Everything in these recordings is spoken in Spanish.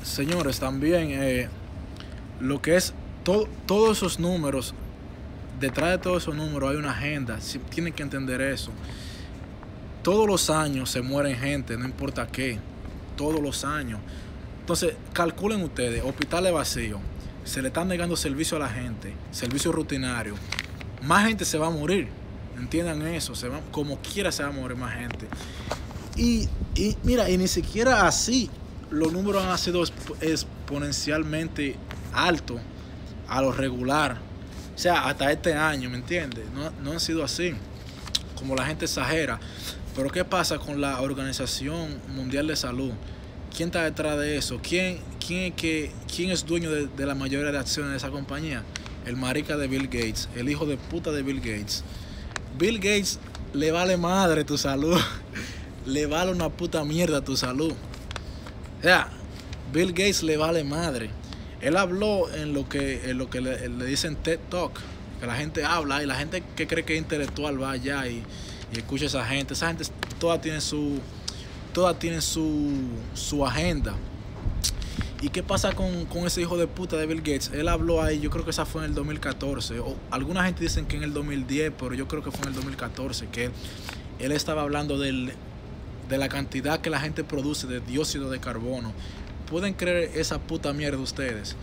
Señores, también lo que es todos esos números, detrás de todos esos números hay una agenda. Tienen que entender eso. Todos los años se mueren gente, no importa qué. Todos los años. Entonces, calculen ustedes, hospitales vacíos, se le están negando servicio a la gente, servicio rutinario. Más gente se va a morir. Entiendan eso, como quiera se va a morir más gente. Y mira, y ni siquiera así los números han sido exponencialmente altos a lo regular. O sea, hasta este año, ¿me entiendes? No han sido así, como la gente exagera. Pero ¿qué pasa con la Organización Mundial de Salud? ¿Quién está detrás de eso? ¿Quién es dueño de la mayoría de acciones de esa compañía? El marica de Bill Gates, el hijo de puta de Bill Gates. Bill Gates le vale madre tu salud. Le vale una puta mierda tu salud. O sea, Bill Gates le vale madre. Él habló en lo que le dicen TED Talk, que la gente habla y la gente que cree que es intelectual va allá y escucha a esa gente. Esa gente todas tienen su agenda. ¿Y qué pasa con ese hijo de puta de Bill Gates? Él habló ahí, yo creo que esa fue en el 2014. O alguna gente dicen que en el 2010, pero yo creo que fue en el 2014, que él estaba hablando de la cantidad que la gente produce de dióxido de carbono. ¿Pueden creer esa puta mierda ustedes?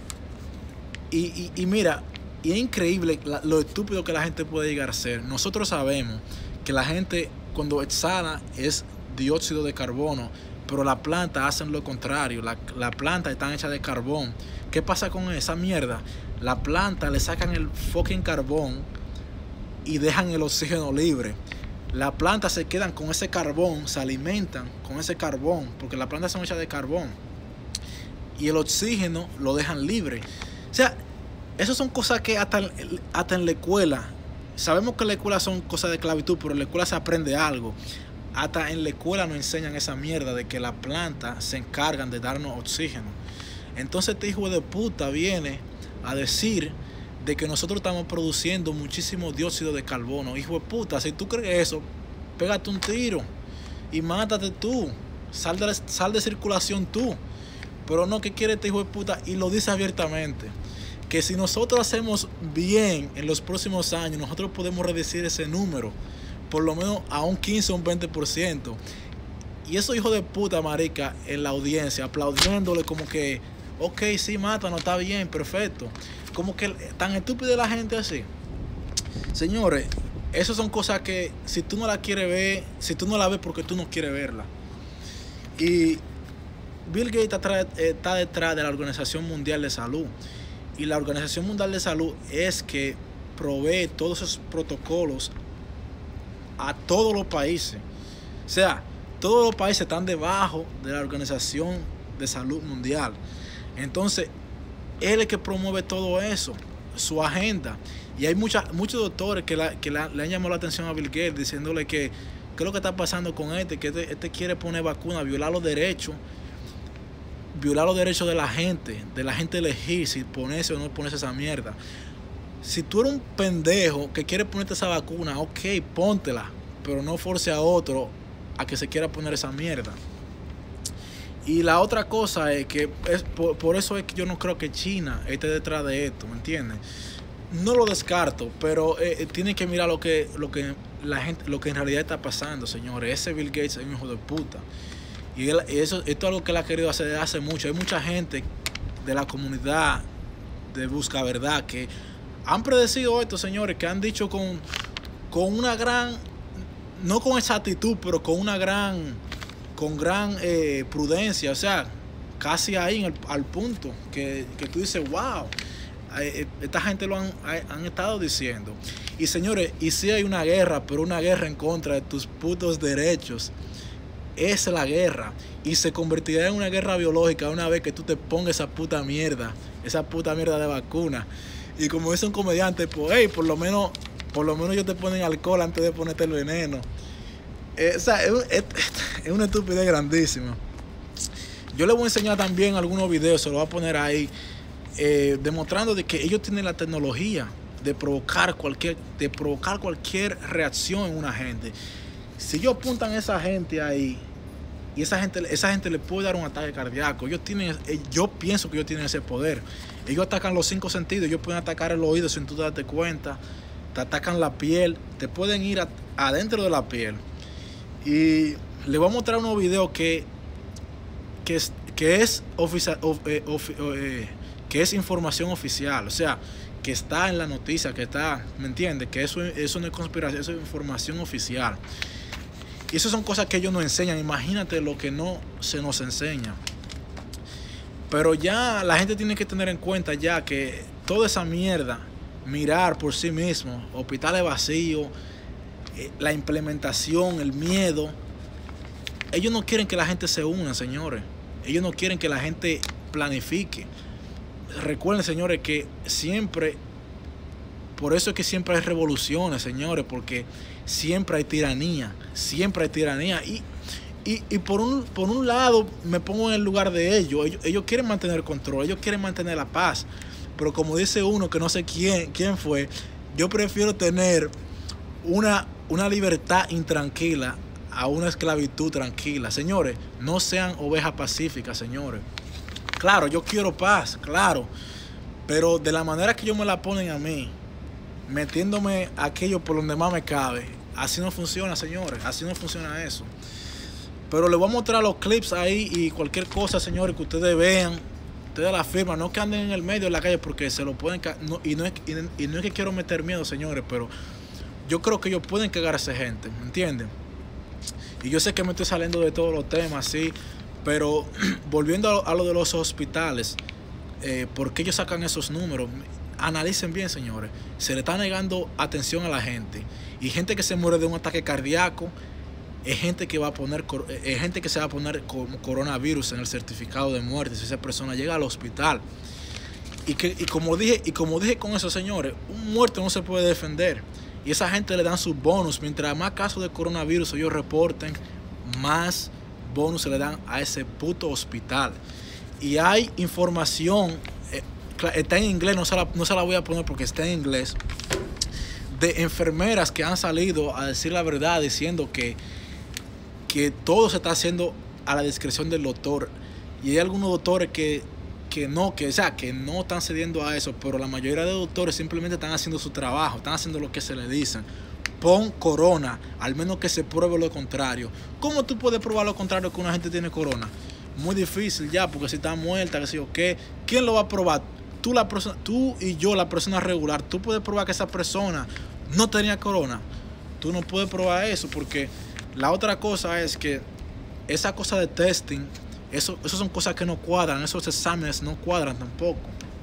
Y mira, y es increíble lo estúpido que la gente puede llegar a ser. Nosotros sabemos que la gente cuando exhala es dióxido de carbono, pero la planta hacen lo contrario. La planta está hecha de carbón. ¿Qué pasa con esa mierda? La planta le sacan el fucking carbón y dejan el oxígeno libre. La planta se quedan con ese carbón, se alimentan con ese carbón, porque las plantas son hechas de carbón. Y el oxígeno lo dejan libre. O sea, esas son cosas que hasta en la escuela, sabemos que en la escuela son cosas de esclavitud, pero en la escuela se aprende algo. Hasta en la escuela nos enseñan esa mierda de que las plantas se encargan de darnos oxígeno. Entonces este hijo de puta viene a decir de que nosotros estamos produciendo muchísimo dióxido de carbono. Hijo de puta, si tú crees eso, pégate un tiro y mátate tú. Sal de circulación tú. Pero no, ¿qué quiere este hijo de puta? Y lo dice abiertamente. Que si nosotros hacemos bien en los próximos años, nosotros podemos reducir ese número por lo menos a un 15 o un 20%. Y esos hijos de puta, marica, en la audiencia, aplaudiéndole como que, ok, sí, mátanos, está bien, perfecto. Como que tan estúpida la gente así. Señores, esas son cosas que si tú no la quieres ver, si tú no la ves porque tú no quieres verla. Y Bill Gates está detrás de la Organización Mundial de Salud. Y la Organización Mundial de Salud es que provee todos esos protocolos a todos los países. O sea, todos los países están debajo de la Organización de Salud Mundial. Entonces, él es el que promueve todo eso, su agenda. Y hay muchos doctores que le han llamado la atención a Bill Gates diciéndole que qué es lo que está pasando con que este quiere poner vacuna, violar los derechos de la gente elegir si ponerse o no ponerse esa mierda. Si tú eres un pendejo que quiere ponerte esa vacuna, ok, póntela, pero no force a otro a que se quiera poner esa mierda. Y la otra cosa es que por eso es que yo no creo que China esté detrás de esto, ¿me entiendes? No lo descarto, pero tienen que mirar lo que en realidad está pasando, señores. Ese Bill Gates es un hijo de puta. Y esto es algo que él ha querido hacer desde hace mucho. Hay mucha gente de la comunidad de Busca Verdad que han predecido esto, señores, que han dicho con una gran, no con exactitud, pero con gran prudencia, o sea, casi ahí al punto que tú dices, wow, esta gente lo han estado diciendo. Y señores, y sí hay una guerra, pero una guerra en contra de tus putos derechos. Esa es la guerra. Y se convertirá en una guerra biológica una vez que tú te pongas esa puta mierda de vacuna. Y como dice un comediante, pues, hey, por lo menos ellos te ponen alcohol antes de ponerte el veneno. O sea, es una estupidez grandísima. Yo les voy a enseñar también algunos videos, se los voy a poner ahí, demostrando de que ellos tienen la tecnología de provocar cualquier reacción en una gente. Si ellos apuntan a esa gente ahí y esa gente le puede dar un ataque cardíaco. Yo pienso que ellos tienen ese poder. Ellos atacan los 5 sentidos, ellos pueden atacar el oído sin tú darte cuenta, te atacan la piel, te pueden ir adentro de la piel. Y les voy a mostrar unos videos que es información oficial, o sea, que está en la noticia, que está, ¿me entiendes? Que eso no es conspiración, eso es información oficial. Y eso son cosas que ellos nos enseñan. Imagínate lo que no se nos enseña. Pero ya la gente tiene que tener en cuenta ya que toda esa mierda, mirar por sí mismo, hospitales vacíos, la implementación, el miedo, ellos no quieren que la gente se una, señores. Ellos no quieren que la gente planifique. Recuerden, señores, que siempre, por eso es que siempre hay revoluciones, señores, porque siempre hay tiranía, siempre hay tiranía. Y por un lado me pongo en el lugar de ellos quieren mantener control, ellos quieren mantener la paz, pero como dice uno, que no sé quién fue, yo prefiero tener una libertad intranquila a una esclavitud tranquila. Señores, no sean ovejas pacíficas, señores. Claro, yo quiero paz, claro, pero de la manera que ellos me la ponen a mí, metiéndome aquello por donde más me cabe, así no funciona, señores, así no funciona eso. Pero les voy a mostrar los clips ahí y cualquier cosa, señores, que ustedes vean, ustedes la firman, no que anden en el medio de la calle porque se lo pueden y no es que quiero meter miedo, señores, pero yo creo que ellos pueden cagarse gente, ¿me entienden? Y yo sé que me estoy saliendo de todos los temas, sí, pero volviendo a lo de los hospitales, ¿por qué ellos sacan esos números? Analicen bien, señores. Se le está negando atención a la gente. Y gente que se muere de un ataque cardíaco es gente que se va a poner coronavirus en el certificado de muerte si esa persona llega al hospital. Y como dije con eso, señores, un muerto no se puede defender. Y esa gente le dan sus bonus. Mientras más casos de coronavirus ellos reporten, más bonus se le dan a ese puto hospital. Y hay información, está en inglés, no se la voy a poner porque está en inglés, de enfermeras que han salido a decir la verdad diciendo que todo se está haciendo a la discreción del doctor. Y hay algunos doctores que no están cediendo a eso, pero la mayoría de doctores simplemente están haciendo su trabajo, están haciendo lo que se les dicen. Pon corona, al menos que se pruebe lo contrario. ¿Cómo tú puedes probar lo contrario que una gente tiene corona? Muy difícil ya, porque si está muerta, que sé yo qué, ¿quién lo va a probar? Tú y yo, la persona regular, tú puedes probar que esa persona no tenía corona. Tú no puedes probar eso, porque la otra cosa es que esa cosa de testing, eso son cosas que no cuadran, esos exámenes no cuadran tampoco.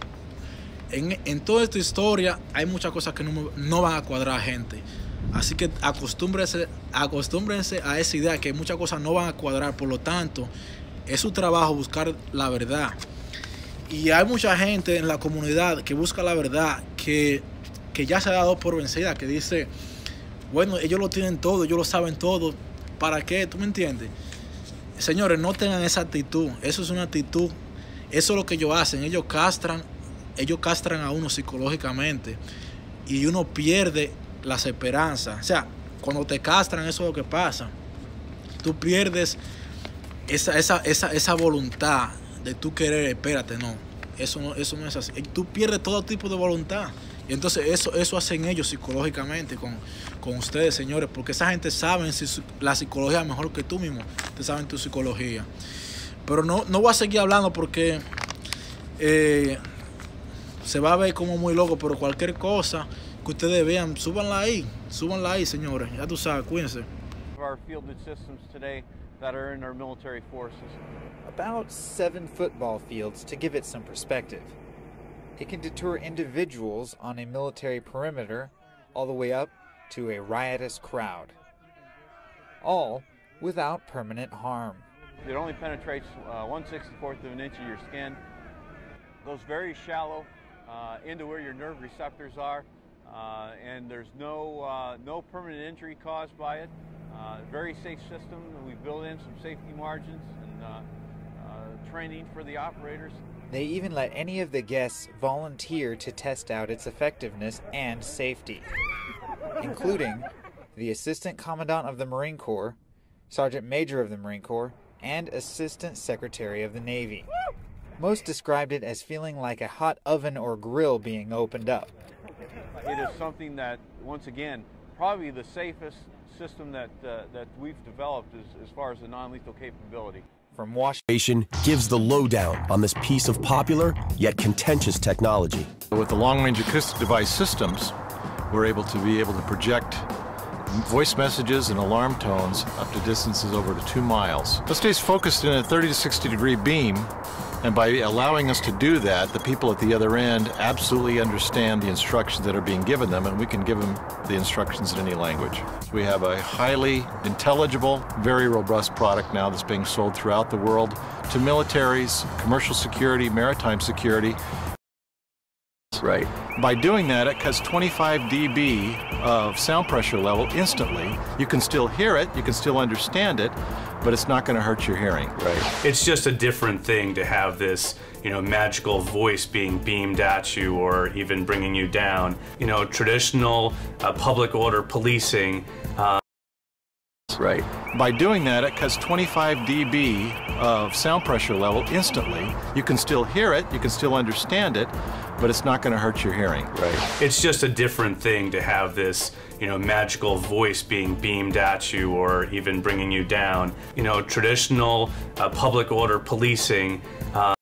En toda esta historia hay muchas cosas que no van a cuadrar, gente. Así que acostúmbrense a esa idea que muchas cosas no van a cuadrar. Por lo tanto, es su trabajo buscar la verdad. Y hay mucha gente en la comunidad que busca la verdad, que ya se ha dado por vencida, que dice, bueno, ellos lo tienen todo, ellos lo saben todo, ¿para qué? ¿Tú me entiendes? Señores, no tengan esa actitud. Eso es una actitud, eso es lo que ellos hacen. Ellos castran a uno psicológicamente y uno pierde las esperanzas. O sea, cuando te castran, eso es lo que pasa. Tú pierdes esa voluntad de tú querer, espérate, no, eso no es así. Tú pierdes todo tipo de voluntad. Y entonces eso hacen ellos psicológicamente con ustedes, señores, porque esa gente sabe la psicología mejor que tú mismo. Ustedes saben tu psicología. Pero no voy a seguir hablando porque se va a ver como muy loco, pero cualquier cosa que ustedes vean, súbanla ahí, señores. Ya tú sabes, cuídense. Our fielded systems today that are in our military forces. About 7 football fields to give it some perspective. It can deter individuals on a military perimeter all the way up to a riotous crowd, all without permanent harm. It only penetrates 1/64 of an inch of your skin, goes very shallow into where your nerve receptors are, and there's no permanent injury caused by it. Very safe system. We built in some safety margins and training for the operators. They even let any of the guests volunteer to test out its effectiveness and safety, including the Assistant Commandant of the Marine Corps, Sergeant Major of the Marine Corps, and Assistant Secretary of the Navy. Most described it as feeling like a hot oven or grill being opened up. It is something that, once again, probably the safest system that we've developed as far as the non-lethal capability. From Washington gives the lowdown on this piece of popular yet contentious technology. With the long-range acoustic device systems, we're able to project voice messages and alarm tones up to distances over to 2 miles. It stays focused in a 30 to 60 degree beam, and by allowing us to do that, the people at the other end absolutely understand the instructions that are being given them, and we can give them the instructions in any language. We have a highly intelligible, very robust product now that's being sold throughout the world to militaries, commercial security, maritime security. Right. By doing that, it cuts 25 dB of sound pressure level instantly. You can still hear it, you can still understand it, but it's not going to hurt your hearing. Right. It's just a different thing to have this, magical voice being beamed at you or even bringing you down. Traditional public order policing. Right. By doing that, it cuts 25 dB of sound pressure level instantly. You can still hear it, you can still understand it, but it's not going to hurt your hearing. Right. It's just a different thing to have this, magical voice being beamed at you or even bringing you down. Traditional public order policing.